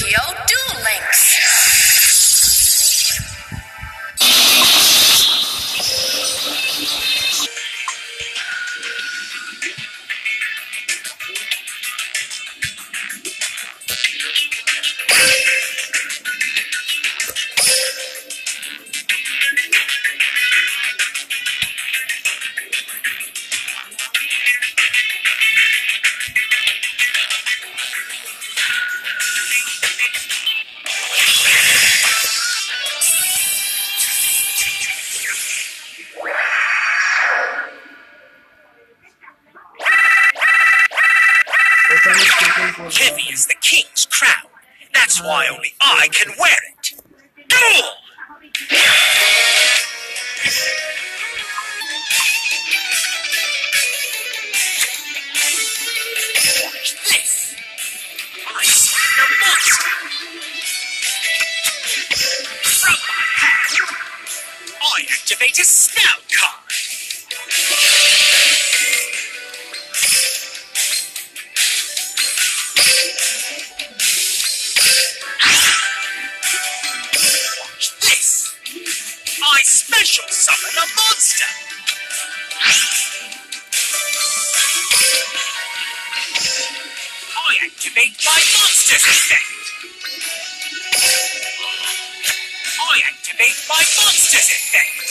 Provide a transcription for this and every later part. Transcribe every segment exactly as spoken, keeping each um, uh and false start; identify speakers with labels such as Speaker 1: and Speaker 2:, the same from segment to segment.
Speaker 1: Trio Duel Links.
Speaker 2: Heavy is the king's crown. That's why only I can wear it. Duel! Watch this. I summon a monster. From my hand, I activate a snout card. I special summon a monster! I activate my monster's effect! I activate my monster's effect!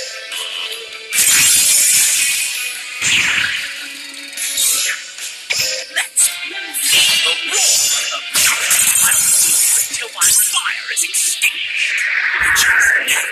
Speaker 2: Let's feel the roar of the I'm secret till my fire is extinguished. Which is death.